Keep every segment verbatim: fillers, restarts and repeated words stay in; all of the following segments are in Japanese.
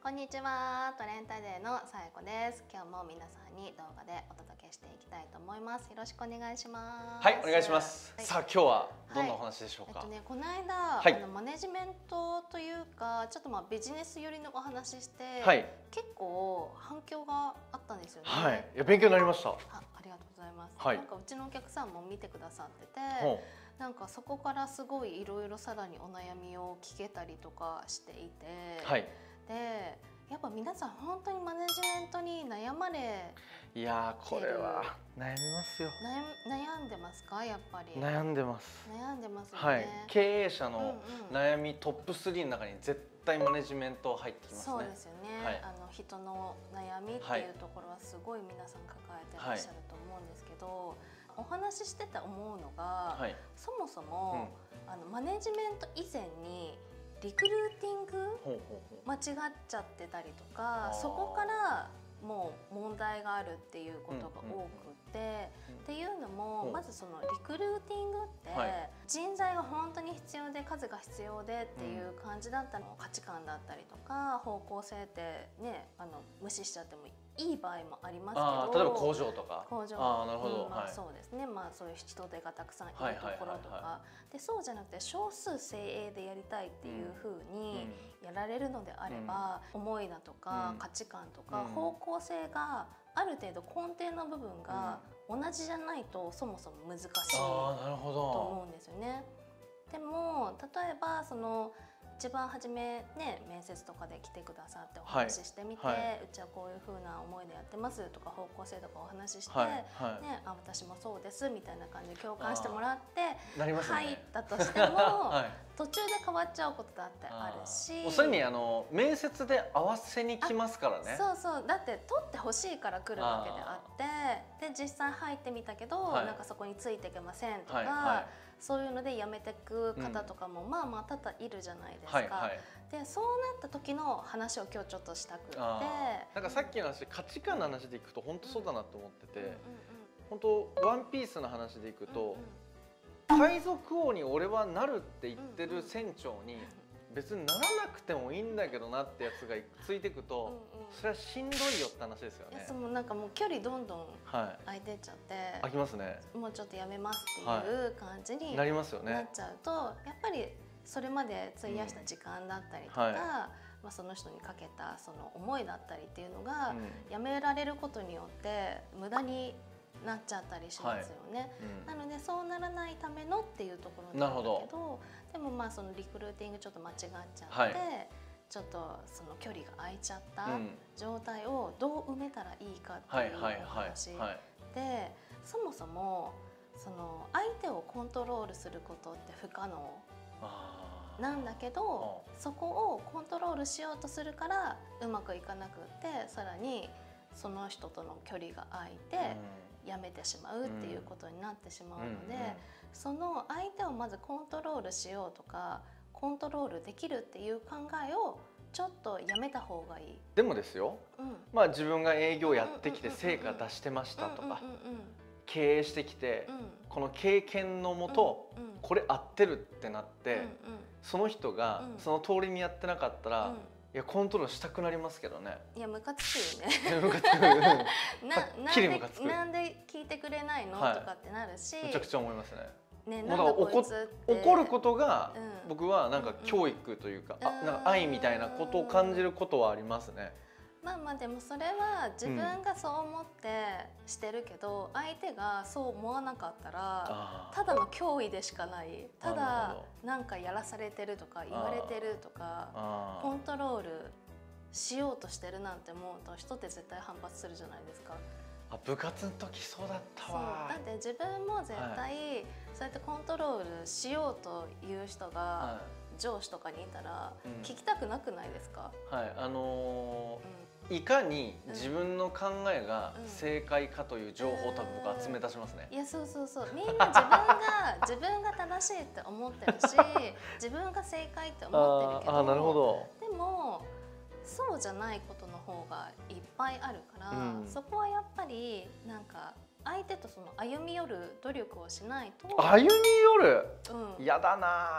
こんにちは、トレンタデーのさえこです。今日も皆さんに動画でお届けしていきたいと思います。よろしくお願いします。 はい、お願いします。 はい、 さあ、今日はどんなお話でしょうか。 はい、えっとね、この間、 はい、 あのマネジメントというか、ちょっとまあビジネス寄りのお話して、 はい、 結構反響があったんですよね。 はい、いや勉強になりました。 あ、ありがとうございます。 はい、 なんかうちのお客さんも見てくださってて、 ほう、 なんかそこからすごいいろいろさらにお悩みを聞けたりとかしていて、 はい、 で。やっぱ皆さん本当にマネジメントに悩まれいやーこれは悩みますよ。 悩んでますか？やっぱり悩んでます。 悩んでますよね。 はい、経営者の悩みトップスリーの中に絶対マネジメント入ってきますね。 そうですよね、はい、あの人の悩みっていうところはすごい皆さん抱えてらっしゃると思うんですけど、はい、お話ししてて思うのが、はい、そもそも、うん、あのマネジメント以前にリクルーティング間違っちゃってたりとか、そこからもう問題があるっていうことが多くて、っていうのもまずそのリクルーティングって人材が本当に必要で数が必要でっていう感じだったの、価値観だったりとか方向性ってね、あの無視しちゃってもいい場合もありますけど、 例えば工場とか工場あ、なるほど、 うん、まあそうですね、まあそういう人手がたくさんいるところとかで、そうじゃなくて少数精鋭でやりたいっていうふうにやられるのであれば、うん、思いだとか、うん、価値観とか、うん、方向性がある程度根底の部分が同じじゃないとそもそも難しいと思うんですよね。でも例えばその一番初めね、面接とかで来てくださってお話ししてみて、はいはい、うちはこういう風な思いでやってますとか方向性とかお話しして、はいはい、ね、あ、私もそうですみたいな感じで共感してもらって入ったとしても、はい、途中で変わっちゃうことだってあるし、 それにあの面接で合わせに来ますからね。 そうそう、だって取ってほしいから来るわけであって、で実際入ってみたけど、はい、なんかそこについていけませんとか、はいはい、そういうので辞めてく方とかも、うん、まあまあ多々いるじゃないですか。はいはい、でそうなった時の話を今日ちょっとしたくって、 なんかさっきの話、価値観の話でいくと本当そうだなと思ってて、本当ワンピースの話でいくと、海賊王に俺はなるって言ってる船長に別にならなくてもいいんだけどなってやつがついてくと、それはしんどいよって話ですよね。 そのなんかもう距離どんどん空いてっちゃって、はい、 空きますね。 もうちょっとやめますっていう感じになりますよね。 なっちゃうと、やっぱりそれまで費やした時間だったりとか、うん、はい、まあその人にかけたその思いだったりっていうのが、うん、やめられることによって無駄になっちゃったりしますよね。はい、うん、なのでそうならないためのっていうところなんだけど、どでもまあそのリクルーティングちょっと間違っちゃって、はい、ちょっとその距離が空いちゃった状態をどう埋めたらいいかっていうお話で、そもそもその相手をコントロールすることって不可能なんだけど、そこをコントロールしようとするからうまくいかなくって、さらにその人との距離が空いて、うん、やめてしまうっていうことになってしまうので、うんうん、その相手をまずコントロールしようとかコントロールできるっていう考えをちょっとやめた方がいい。 でもですよ、うん、まあ自分が営業やってきて成果出してましたとか経営してきて、うん、この経験のもと、うんうん、これ合ってるってなって、うんうん、その人がその通りにやってなかったら、うん、いやコントロールしたくなりますけどね。 いやムカつくよね。 ムカつく。ななんで聞いてくれないの、はい、とかってなるし、 めちゃくちゃ思いますね。 ね、 なんか怒怒ることが、うん、僕はなんか教育というか、うん、あ、なんか愛みたいなことを感じることはありますね。 まあまあでもそれは自分がそう思ってしてるけど、うん、相手がそう思わなかったらただの脅威でしかない、ただなんかやらされてるとか言われてるとかコントロールしようとしてるなんて思うと人って絶対反発するじゃないですか。 あ、部活の時そうだったわ。 そうだって自分も絶対、はい、そうやってコントロールしようという人が、はい、上司とかにいたら聞きたくなくないですか？ うん、はい、あのーうん、いかに自分の考えが正解かという情報を多分僕集め出しますね。 いや、そうそうそう、みんな自分が自分が正しいって思ってるし自分が正解って思ってるけど、 ああ、なるほど。 でもそうじゃないことの方がいっぱいあるから、うん、そこはやっぱりなんか相手とその歩み寄る努力をしないと。 歩み寄る、うん、やだな。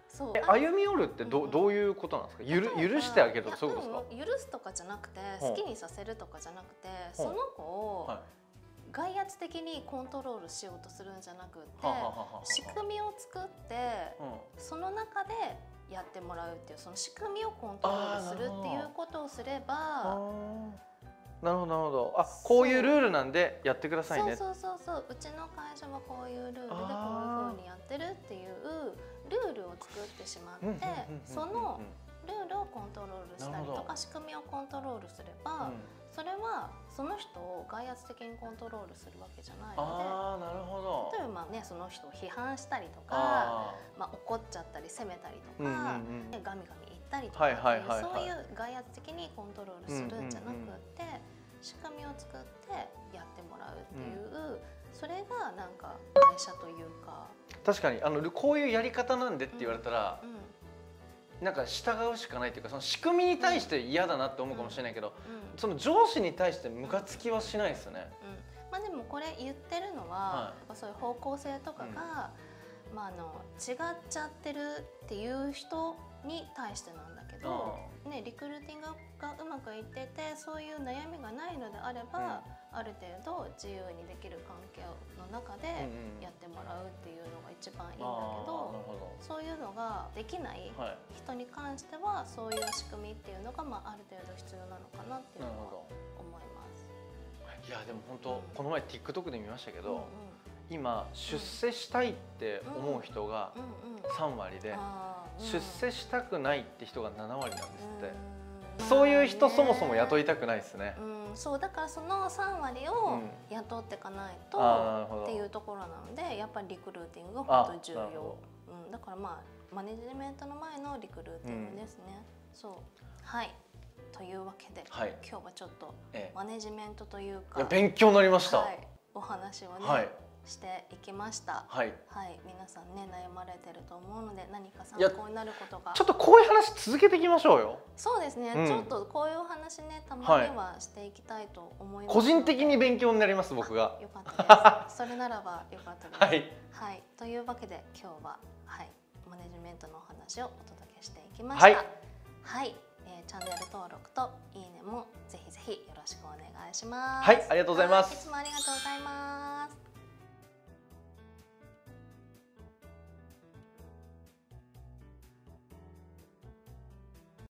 そうえ歩み寄るってど、 うんうん、 どういうことなんですか。ゆる許してあげるとかそういうことですか。 許すとかじゃなくて好きにさせるとかじゃなくて、その子を外圧的にコントロールしようとするんじゃなくて、仕組みを作って、うん、その中でやってもらうっていう、その仕組みをコントロールするっていうことをすれば。 なるほどなるほど。あ、こういうルールなんでやってくださいね。 そうそうそうそう、うちの会社はこういうルールでこういうふうにやってるっていうルールを作ってしまって、そのルールをコントロールしたりとか仕組みをコントロールすれば、うん、それはその人を外圧的にコントロールするわけじゃないので、 あー、なるほど。 例えばね、その人を批判したりとか、まあ、怒っちゃったり責めたりとか、うんうんうん、ガミガミ言ったりとかっていう、そういう外圧的にコントロールするんじゃなくて、うんうんうん、仕組みを作ってやってもらうっていう、うん、それがなんか会社というか。 確かにあのこういうやり方なんでって言われたら、うんうん、なんか従うしかないっていうか、その仕組みに対して嫌だなって思うかもしれないけど、うん、その上司に対してムカつきはしないですよね。 うん、まあでもこれ言ってるのは、はい、そういう方向性とかが、うん、まああの違っちゃってるっていう人に対してなんだけど、ね、リクルーティングがうまくいってて、そういう悩みがないのであれば、うん、ある程度自由にできる関係の中でやってもらうっていうのが一番いいんだけど、そういうのができない人に関しては、そういう仕組みっていうのが、まあ、ある程度必要なのかなっていうのは思います。 いやでも本当、うん、この前 TikTok で見ましたけど、うんうん、今出世したいって思う人がさんわりで、出世したくないって人がななわりなんですって。そういう人そもそも雇いたくないですね。 うん、そうだからそのさんわりを雇っていかないと、うん、っていうところなので、やっぱりリクルーティングが本当に重要。うん、だからまあマネジメントの前のリクルーティングですね。うん、そう、はい。というわけで、はい、今日はちょっとマネジメントというか、 ええ、勉強になりました。 はい、お話をね、はい、していきました。はい、はい、皆さんね悩まれてると思うので、何か参考になることが、 ちょっとこういう話続けていきましょうよ。 そうですね、うん、ちょっとこういうお話ねたまにはしていきたいと思います。 個人的に勉強になります、僕が。 よかったです。それならばよかったです。はい、はい、というわけで今日は、はい、マネジメントのお話をお届けしていきました。はい、はい、えー、チャンネル登録といいねもぜひぜひよろしくお願いします。 はい、ありがとうございます。 いつもありがとうございます。